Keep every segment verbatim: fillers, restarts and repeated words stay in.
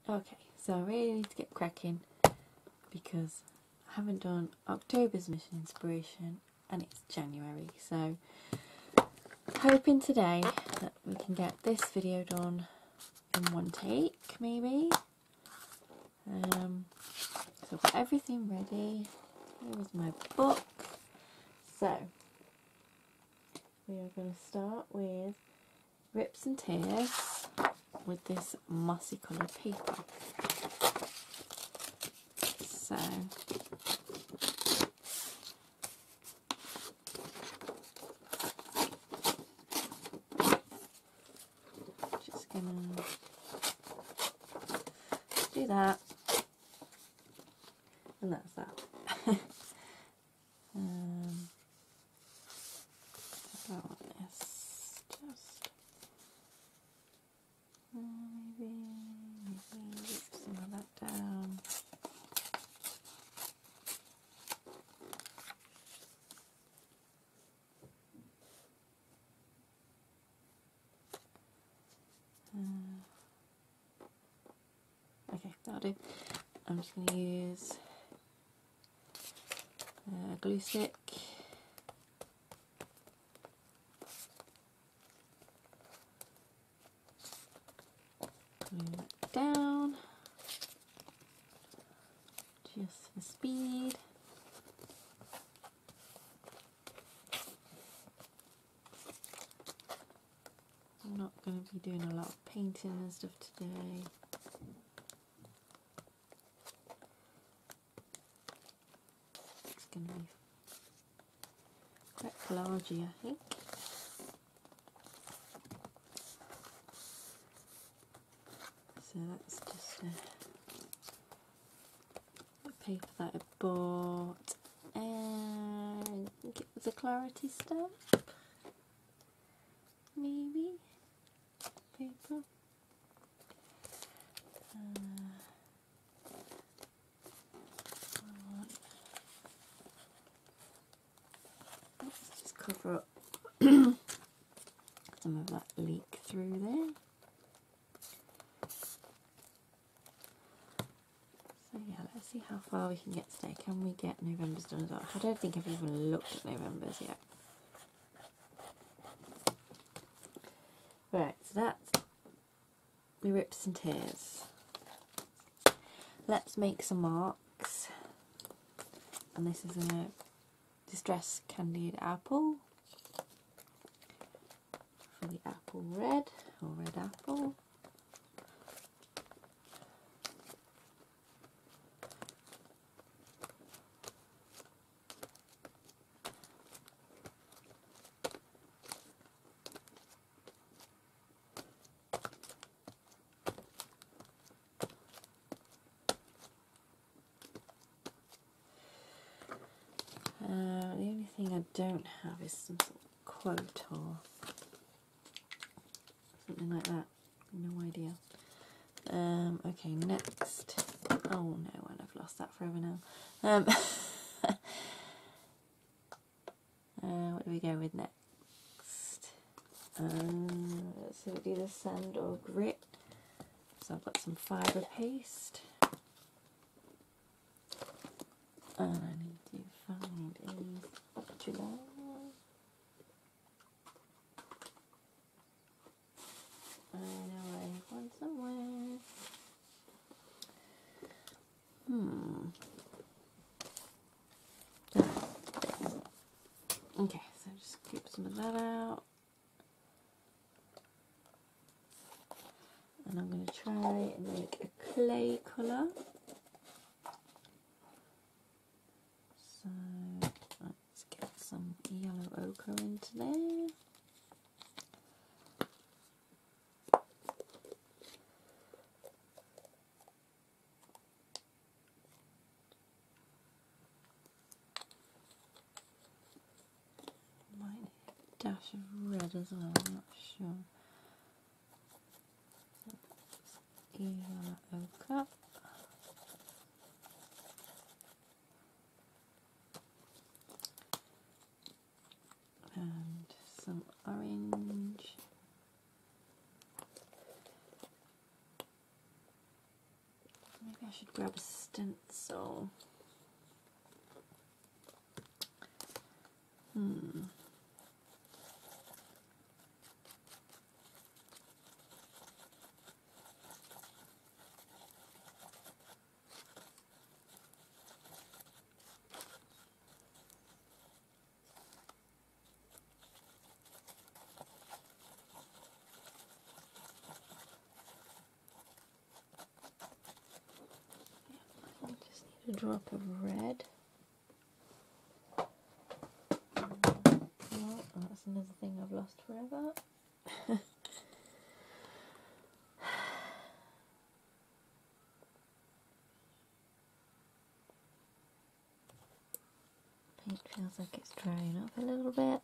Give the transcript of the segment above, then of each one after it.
Okay, so I really need to get cracking because I haven't done October's mission inspiration and it's January, so hoping today that we can get this video done in one take maybe. Um, so I've got everything ready. Here is my book. So we are going to start with Rips and Tears with this mossy coloured paper. So just gonna do that, and that's that. um, I want this just uh, maybe maybe rip some of that down. Okay, that'll do. I'm just going to use a glue stick. Glue that down, just for speed. I'm not going to be doing a lot of painting and stuff today. It's going to be quite collagey, I think. So that's just a, a paper that I bought, and I think it was a Clarity stamp, maybe, paper. Uh, let's just cover up some of that leak through there. So yeah, let's see how far we can get today. Can we get November's done as well? I don't think I've even looked at November's yet. Right, so that's my Rips and Tears. Let's make some marks. And this is a Distress Candied Apple for the apple red, or red apple. Uh, the only thing I don't have is some sort of quote or something like that. No idea. Um, okay, next. Oh no, and I've lost that forever now. Um, uh, what do we go with next? Um, let's see, we do the sand or grit. So I've got some fibre paste. And I need to find a spatula. I know I have one somewhere. Hmm. Okay, so just scoop some of that out. And I'm going to try and make a clay colour. So let's get some yellow ochre into there. Might need a dash of red as well, I'm not sure. Yellow ochre. And some orange. should grab a stencil. Hmm. I just need a drop of red. Oh, that's another thing I've lost forever. Paint feels like it's drying up a little bit.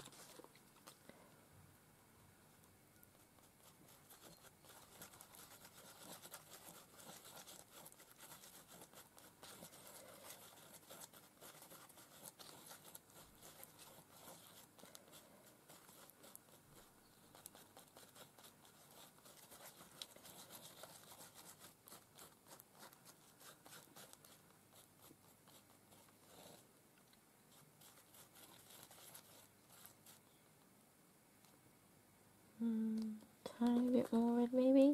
Mm, tiny bit more red maybe.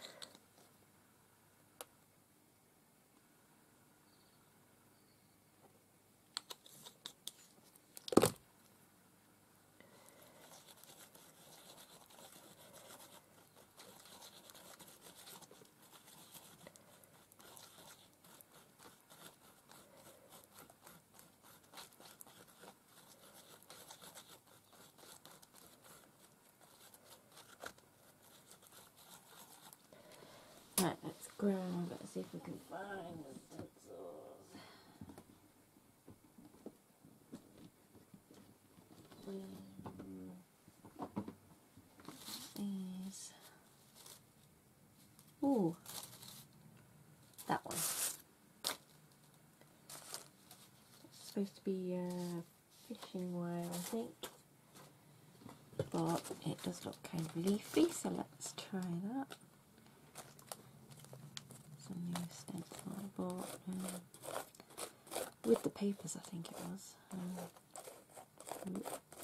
Right, let's grab, let's see if we can find the stencils. Um, these. Ooh, that one. It's supposed to be uh, fishing wire, I think. But it does look kind of leafy, so let's try that. Some new stencil I bought um, with the papers, I think it was. Um,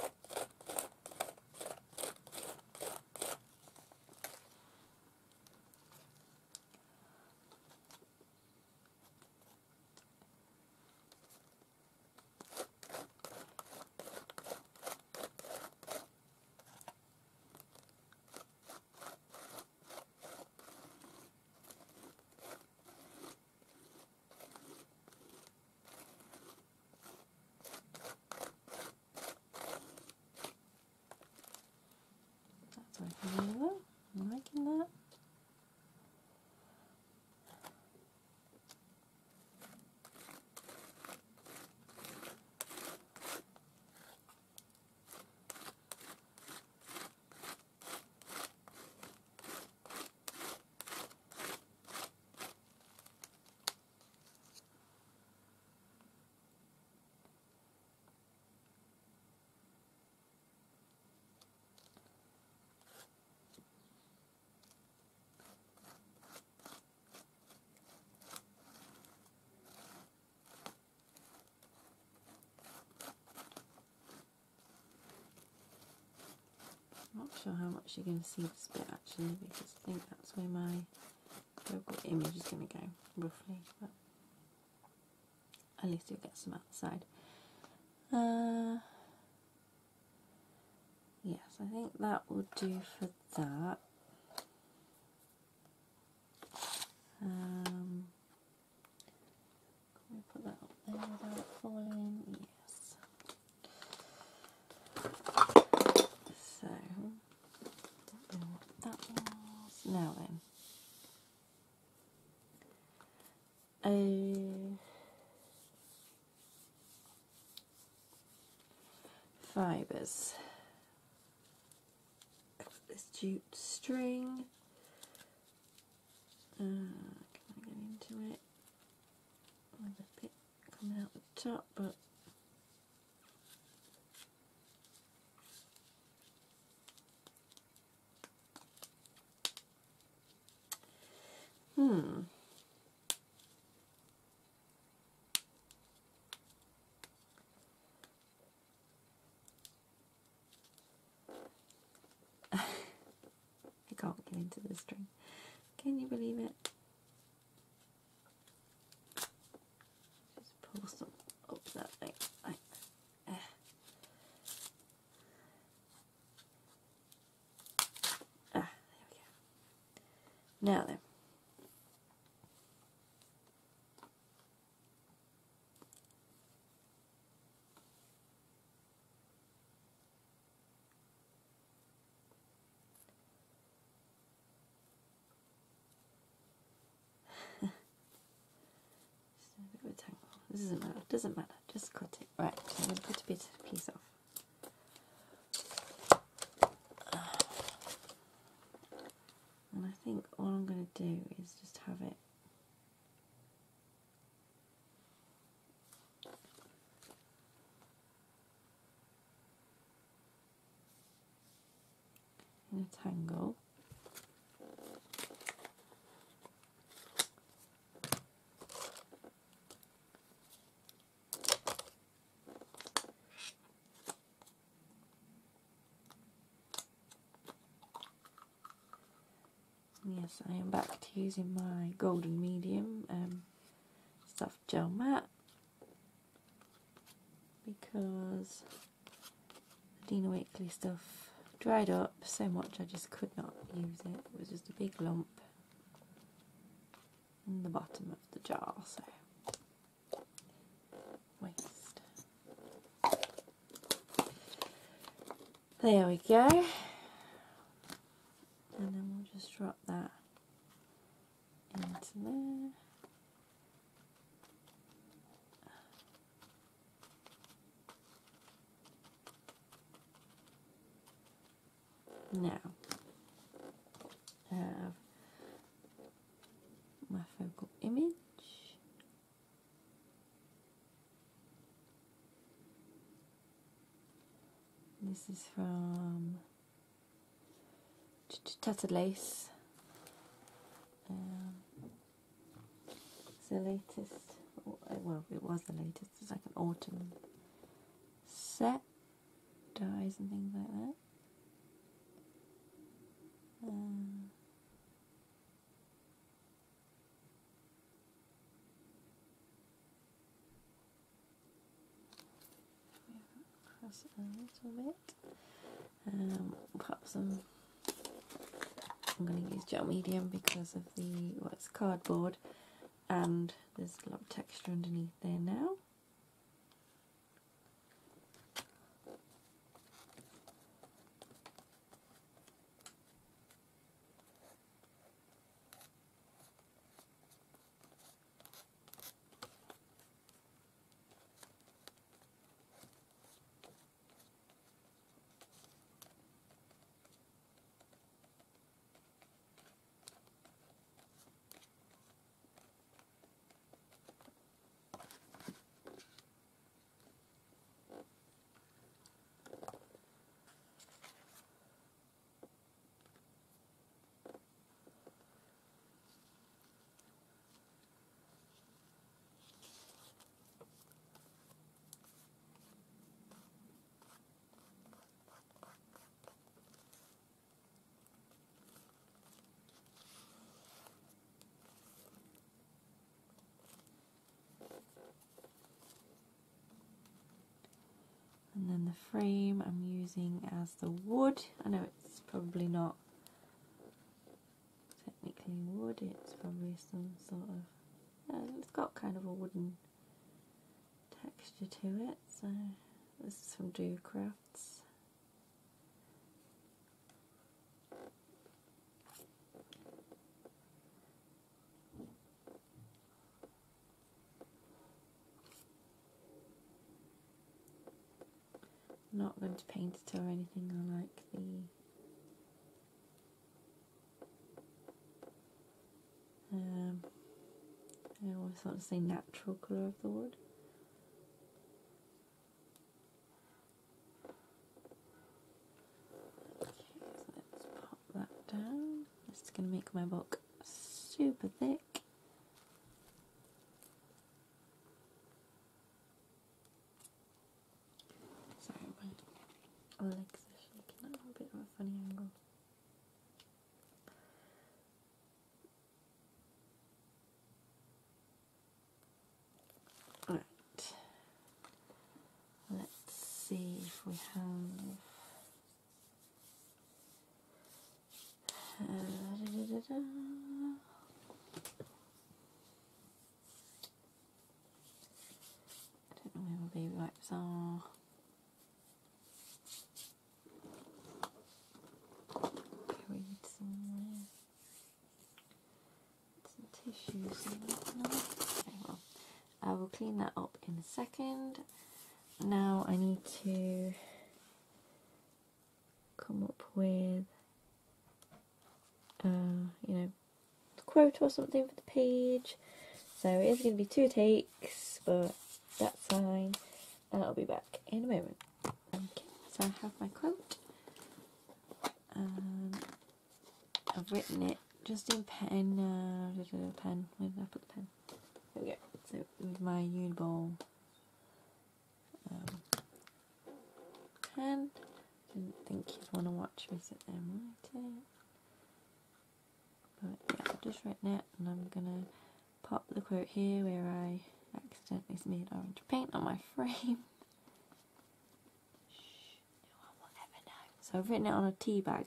that's working really well. I'm liking that. I'm not sure how much you're going to see this bit actually, because I think that's where my local image is going to go, roughly. But at least you'll get some outside. Uh, yes, I think that will do for that. Um, can we put that up there without it falling? Yes. So, I don't know what that was. Now then. Uh, fibres. This jute string. Uh, can I get into it? With a bit coming out the top, but hmm. into the string. Can you believe it? Just pull some up that way. Like, uh. Ah, there we go. Now then. This doesn't matter, doesn't matter, just cut it. Right, so I'm going to cut a bit of piece off. And I think all I'm going to do is just have it in a tangle. Yes, I am back to using my golden medium um, soft gel mat because the Dina Wakley stuff dried up so much I just could not use it. It was just a big lump in the bottom of the jar, so waste. There we go. And then we'll just drop that into there. Now, I have my focal image. This is from Tattered Lace. Um, it's the latest, well, it was the latest. It's like an autumn set, dyes and things like that. Um, across it a little bit. Um, pop some. I'm going to use gel medium because of the, well, it's cardboard and there's a lot of texture underneath there now. And then the frame I'm using as the wood. I know it's probably not technically wood, it's probably some sort of, uh, it's got kind of a wooden texture to it. So this is from Do Crafts. Not going to paint it or anything. I like the um, I always want to say natural colour of the wood. Okay, so let's pop that down. This is going to make my book super thick. Legs are shaking at a bit of a funny angle. see if we have uh, da, da, da, da. I don't know where my baby wipes are. Buried somewhere. Some tissues in that. Okay, well, I will clean that up in a second. Now I need to come up with, uh, you know, a quote or something for the page. So it is going to be two takes, but that's fine. And I'll be back in a moment. Okay, so I have my quote. Um, I've written it just in pen. Uh, pen. Where did I put the pen? There we go. So with my Uniball um, pen. Didn't think you'd want to watch me sit there and write it. But yeah, I've just written it, and I'm gonna pop the quote here where I accidentally smeared orange paint on my frame. Shh, no one will ever know. So I've written it on a tea bag.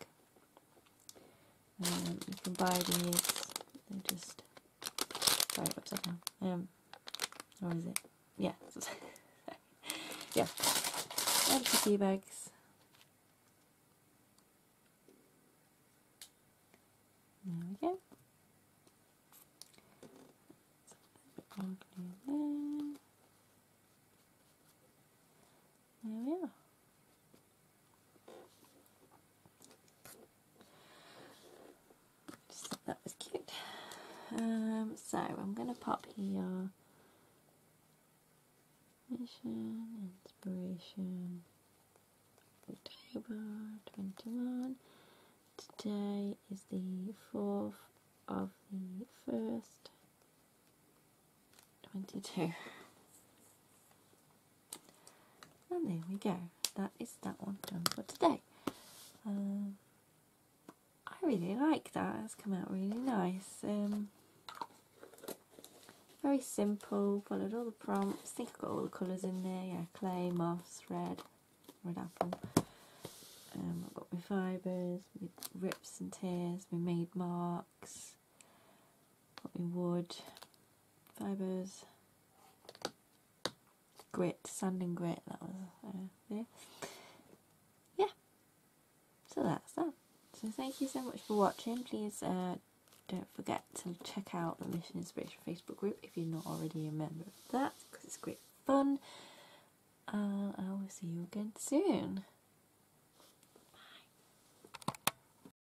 Um, you can buy these. They're just sorry, upside down. Um, or is it? Yeah. Yeah. Empty tea bags. There we go. There. There we are. Just thought that was cute. Um, so I'm going to pop here mission, inspiration, October twenty-one. Today is the fourth of the first, twenty-two. And there we go. That is that one done for today. Um, I really like that. It's come out really nice. Um, very simple. Followed all the prompts. I think I've got all the colours in there. Yeah, clay, moss, red, red apple. Um, I've got my fibres, my rips and tears, my made marks, got my wood, fibres, grit, sand and grit, that was uh, there. Yeah, so that's that. So thank you so much for watching. Please uh, don't forget to check out the Mission Inspiration Facebook group if you're not already a member of that, because it's great fun. Uh, I will see you again soon.